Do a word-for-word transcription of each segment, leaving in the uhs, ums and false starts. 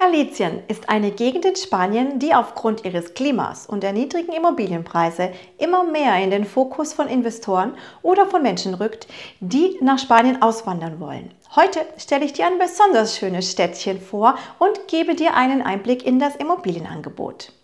Galicien ist eine Gegend in Spanien, die aufgrund ihres Klimas und der niedrigen Immobilienpreise immer mehr in den Fokus von Investoren oder von Menschen rückt, die nach Spanien auswandern wollen. Heute stelle ich dir ein besonders schönes Städtchen vor und gebe dir einen Einblick in das Immobilienangebot.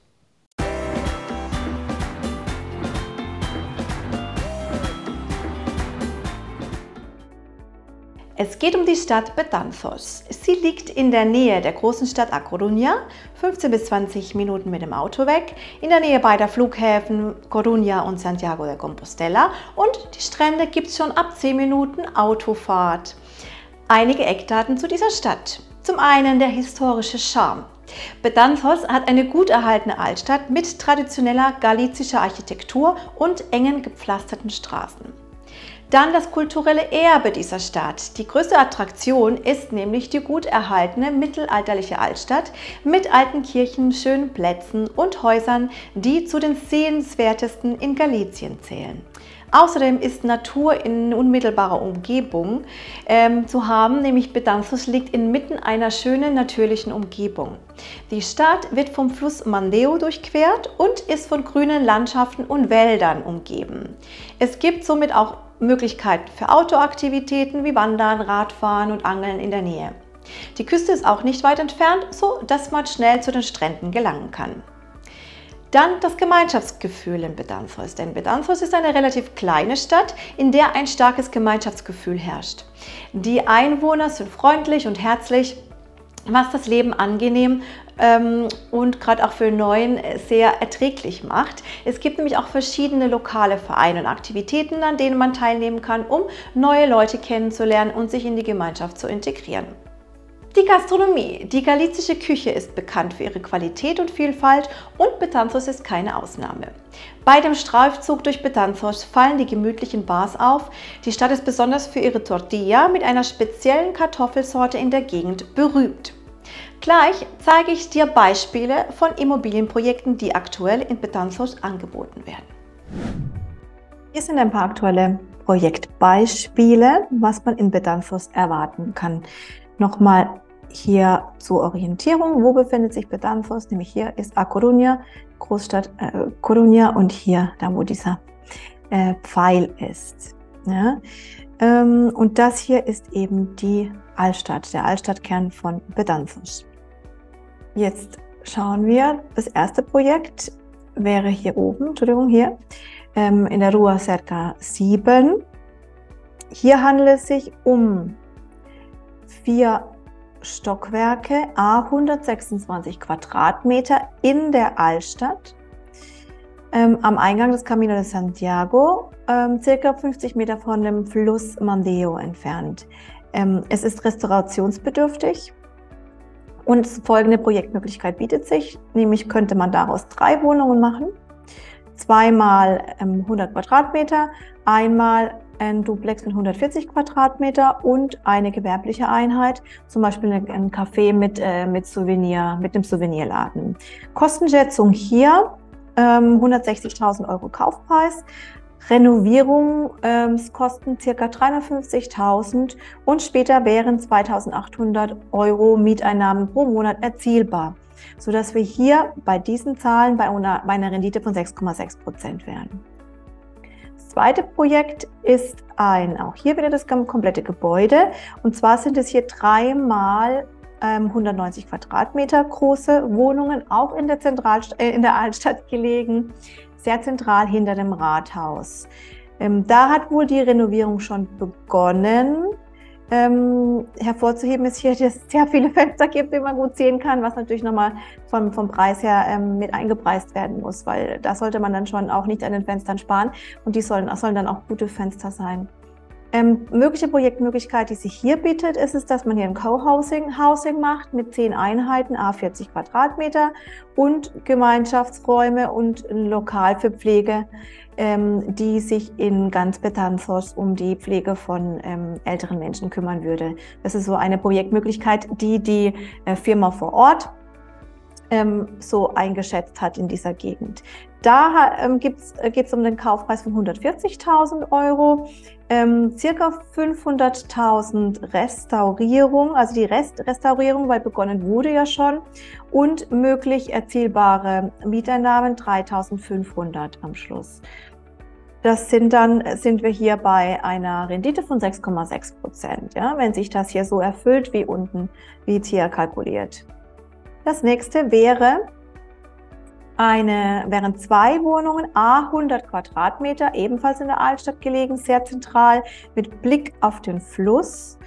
Es geht um die Stadt Betanzos. Sie liegt in der Nähe der großen Stadt A Coruña, fünfzehn bis zwanzig Minuten mit dem Auto weg, in der Nähe beider Flughäfen Coruña und Santiago de Compostela, und die Strände gibt es schon ab zehn Minuten Autofahrt. Einige Eckdaten zu dieser Stadt. Zum einen der historische Charme. Betanzos hat eine gut erhaltene Altstadt mit traditioneller galizischer Architektur und engen gepflasterten Straßen. Dann das kulturelle Erbe dieser Stadt. Die größte Attraktion ist nämlich die gut erhaltene mittelalterliche Altstadt mit alten Kirchen, schönen Plätzen und Häusern, die zu den sehenswertesten in Galicien zählen. Außerdem ist Natur in unmittelbarer Umgebung ähm, zu haben, nämlich Betanzos liegt inmitten einer schönen natürlichen Umgebung. Die Stadt wird vom Fluss Mandeo durchquert und ist von grünen Landschaften und Wäldern umgeben. Es gibt somit auch Möglichkeiten für Outdoor-Aktivitäten wie Wandern, Radfahren und Angeln in der Nähe. Die Küste ist auch nicht weit entfernt, so dass man schnell zu den Stränden gelangen kann. Dann das Gemeinschaftsgefühl in Betanzos, denn Betanzos ist eine relativ kleine Stadt, in der ein starkes Gemeinschaftsgefühl herrscht. Die Einwohner sind freundlich und herzlich, was das Leben angenehm ähm, und gerade auch für Neuen sehr erträglich macht. Es gibt nämlich auch verschiedene lokale Vereine und Aktivitäten, an denen man teilnehmen kann, um neue Leute kennenzulernen und sich in die Gemeinschaft zu integrieren. Die Gastronomie. Die galizische Küche ist bekannt für ihre Qualität und Vielfalt und Betanzos ist keine Ausnahme. Bei dem Streifzug durch Betanzos fallen die gemütlichen Bars auf. Die Stadt ist besonders für ihre Tortilla mit einer speziellen Kartoffelsorte in der Gegend berühmt. Gleich zeige ich dir Beispiele von Immobilienprojekten, die aktuell in Betanzos angeboten werden. Hier sind ein paar aktuelle Projektbeispiele, was man in Betanzos erwarten kann. Nochmal hier zur Orientierung, wo befindet sich Betanzos? Nämlich hier ist A Coruña, Großstadt äh, Coruña, und hier, da wo dieser äh, Pfeil ist. Ja? Ähm, und das hier ist eben die Altstadt, der Altstadtkern von Betanzos. Jetzt schauen wir, das erste Projekt wäre hier oben, Entschuldigung, hier ähm, in der Rua Cerca sieben. Hier handelt es sich um vier Stockwerke, a hundertsechsundzwanzig Quadratmeter in der Altstadt, ähm, am Eingang des Camino de Santiago, ähm, circa fünfzig Meter von dem Fluss Mandeo entfernt. Ähm, es ist restaurationsbedürftig und folgende Projektmöglichkeit bietet sich, nämlich könnte man daraus drei Wohnungen machen, zweimal ähm, hundert Quadratmeter, einmal ein Duplex mit hundertvierzig Quadratmeter und eine gewerbliche Einheit, zum Beispiel ein Café mit, äh, mit, Souvenir, mit einem Souvenirladen. Kostenschätzung hier ähm, hundertsechzigtausend Euro Kaufpreis, Renovierungskosten ähm, ca. dreihundertfünfzigtausend und später wären zweitausendachthundert Euro Mieteinnahmen pro Monat erzielbar, sodass wir hier bei diesen Zahlen bei einer, bei einer Rendite von sechs Komma sechs Prozent wären. Das zweite Projekt ist ein, auch hier wieder das komplette Gebäude, und zwar sind es hier dreimal ähm, hundertneunzig Quadratmeter große Wohnungen, auch in der, Zentral äh, in der Altstadt gelegen, sehr zentral hinter dem Rathaus. Ähm, da hat wohl die Renovierung schon begonnen. Ähm, hervorzuheben ist hier, dass es sehr viele Fenster gibt, die man gut sehen kann, was natürlich nochmal vom, vom Preis her ähm, mit eingepreist werden muss, weil da sollte man dann schon auch nicht an den Fenstern sparen, und die sollen, sollen dann auch gute Fenster sein. Ähm, mögliche Projektmöglichkeit, die sich hier bietet, ist es, dass man hier ein Co-Housing Housing macht mit zehn Einheiten, a vierzig Quadratmeter und Gemeinschaftsräume und ein Lokal für Pflege, ähm, die sich in ganz Betanzos um die Pflege von ähm, älteren Menschen kümmern würde. Das ist so eine Projektmöglichkeit, die die äh, Firma vor Ort ähm, so eingeschätzt hat in dieser Gegend. Da ähm, geht es um den Kaufpreis von hundertvierzigtausend Euro, ähm, circa fünfhunderttausend Restaurierung, also die Rest Restaurierung, weil begonnen wurde ja schon, und möglich erzielbare Mieteinnahmen dreitausendfünfhundert am Schluss. Das sind dann, sind wir hier bei einer Rendite von sechs Komma sechs Prozent, ja, wenn sich das hier so erfüllt, wie unten, wie jetzt hier kalkuliert. Das nächste wäre eine, wären zwei Wohnungen, a hundert Quadratmeter, ebenfalls in der Altstadt gelegen, sehr zentral, mit Blick auf den Fluss.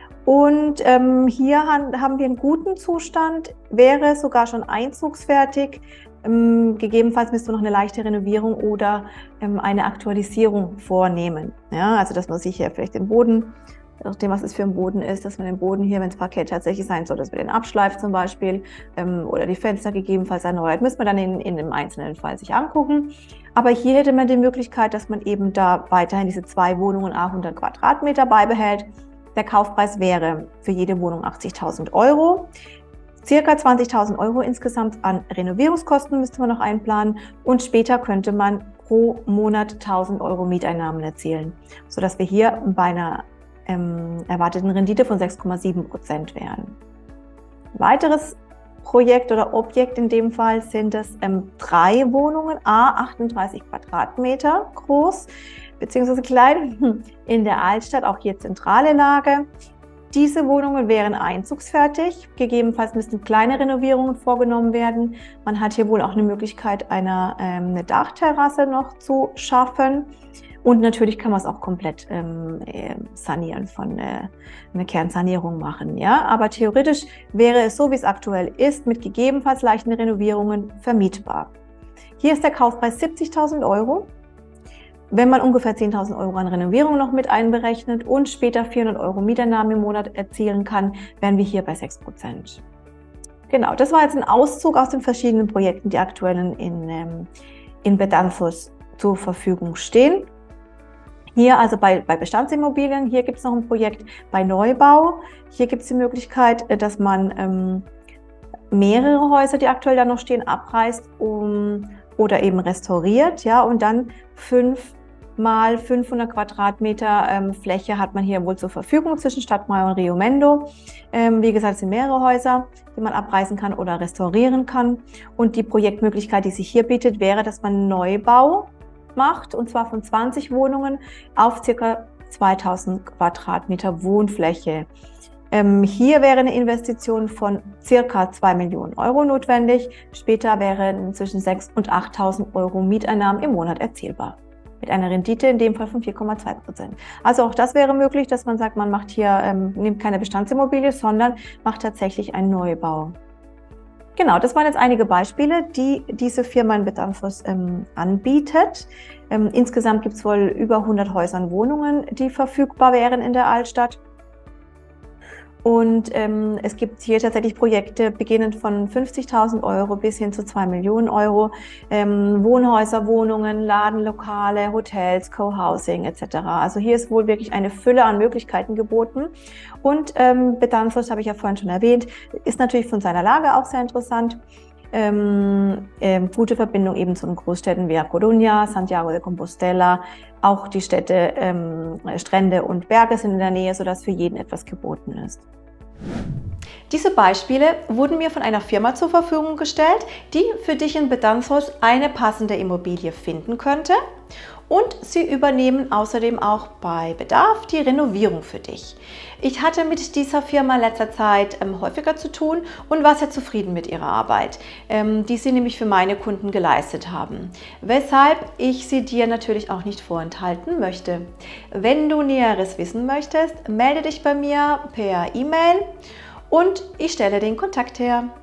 Und ähm, hier han, haben wir einen guten Zustand, wäre sogar schon einzugsfertig. Ähm, gegebenenfalls müsste noch eine leichte Renovierung oder ähm, eine Aktualisierung vornehmen. Ja, also dass man sich hier vielleicht den Boden, je nachdem was es für ein Boden ist, dass man den Boden hier, wenn es Parkett tatsächlich sein soll, dass man den abschleift zum Beispiel ähm, oder die Fenster gegebenenfalls erneuert, müssen wir dann in, in dem einzelnen Fall sich angucken. Aber hier hätte man die Möglichkeit, dass man eben da weiterhin diese zwei Wohnungen a hundert Quadratmeter beibehält. Der Kaufpreis wäre für jede Wohnung achtzigtausend Euro. Circa zwanzigtausend Euro insgesamt an Renovierungskosten müsste man noch einplanen und später könnte man pro Monat tausend Euro Mieteinnahmen erzielen, sodass wir hier bei einer ähm, erwarteten Rendite von sechs Komma sieben Prozent wären. Ein weiteres Projekt oder Objekt in dem Fall sind es ähm, drei Wohnungen, a achtunddreißig Quadratmeter groß, beziehungsweise klein, in der Altstadt, auch hier zentrale Lage. Diese Wohnungen wären einzugsfertig, gegebenenfalls müssten kleine Renovierungen vorgenommen werden. Man hat hier wohl auch eine Möglichkeit, eine, ähm, eine Dachterrasse noch zu schaffen. Und natürlich kann man es auch komplett ähm, sanieren, von äh, eine Kernsanierung machen. Ja? Aber theoretisch wäre es so, wie es aktuell ist, mit gegebenenfalls leichten Renovierungen vermietbar. Hier ist der Kaufpreis siebzigtausend Euro. Wenn man ungefähr zehntausend Euro an Renovierung noch mit einberechnet und später vierhundert Euro Mieteinnahmen im Monat erzielen kann, wären wir hier bei sechs Prozent. Genau, das war jetzt ein Auszug aus den verschiedenen Projekten, die aktuell in, ähm, in Bedanzos zur Verfügung stehen. Hier also bei, bei Bestandsimmobilien, hier gibt es noch ein Projekt bei Neubau. Hier gibt es die Möglichkeit, dass man ähm, mehrere Häuser, die aktuell da noch stehen, abreißt um, oder eben restauriert, ja, und dann fünf mal fünfhundert Quadratmeter ähm, Fläche hat man hier wohl zur Verfügung zwischen Stadtmauer und Rio Mendo. Ähm, wie gesagt, es sind mehrere Häuser, die man abreißen kann oder restaurieren kann. Und die Projektmöglichkeit, die sich hier bietet, wäre, dass man Neubau macht, und zwar von zwanzig Wohnungen auf ca. zweitausend Quadratmeter Wohnfläche. Ähm, hier wäre eine Investition von ca. zwei Millionen Euro notwendig. Später wären zwischen sechstausend und achttausend Euro Mieteinnahmen im Monat erzielbar. Mit einer Rendite in dem Fall von vier Komma zwei Prozent. Also auch das wäre möglich, dass man sagt, man macht hier, ähm, nimmt keine Bestandsimmobilie, sondern macht tatsächlich einen Neubau. Genau, das waren jetzt einige Beispiele, die diese Firma in Bedanzos ähm, anbietet. Ähm, insgesamt gibt es wohl über hundert Häuser und Wohnungen, die verfügbar wären in der Altstadt. Und ähm, es gibt hier tatsächlich Projekte beginnend von fünfzigtausend Euro bis hin zu zwei Millionen Euro. Ähm, Wohnhäuser, Wohnungen, Ladenlokale, Hotels, Co-Housing et cetera. Also hier ist wohl wirklich eine Fülle an Möglichkeiten geboten. Und ähm, Bedanzos, habe ich ja vorhin schon erwähnt, ist natürlich von seiner Lage auch sehr interessant. Ähm, ähm, gute Verbindung eben zu den Großstädten wie A Coruña, Santiago de Compostela. Auch die Städte, ähm, Strände und Berge sind in der Nähe, sodass für jeden etwas geboten ist. Diese Beispiele wurden mir von einer Firma zur Verfügung gestellt, die für dich in Bedanzos eine passende Immobilie finden könnte. Und sie übernehmen außerdem auch bei Bedarf die Renovierung für dich. Ich hatte mit dieser Firma in letzter Zeit ähm, häufiger zu tun und war sehr zufrieden mit ihrer Arbeit, ähm, die sie nämlich für meine Kunden geleistet haben. Weshalb ich sie dir natürlich auch nicht vorenthalten möchte. Wenn du Näheres wissen möchtest, melde dich bei mir per E-Mail und ich stelle den Kontakt her.